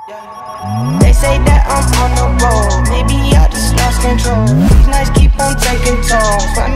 They say that I'm on the road, maybe I just lost control. These nights keep on taking tolls.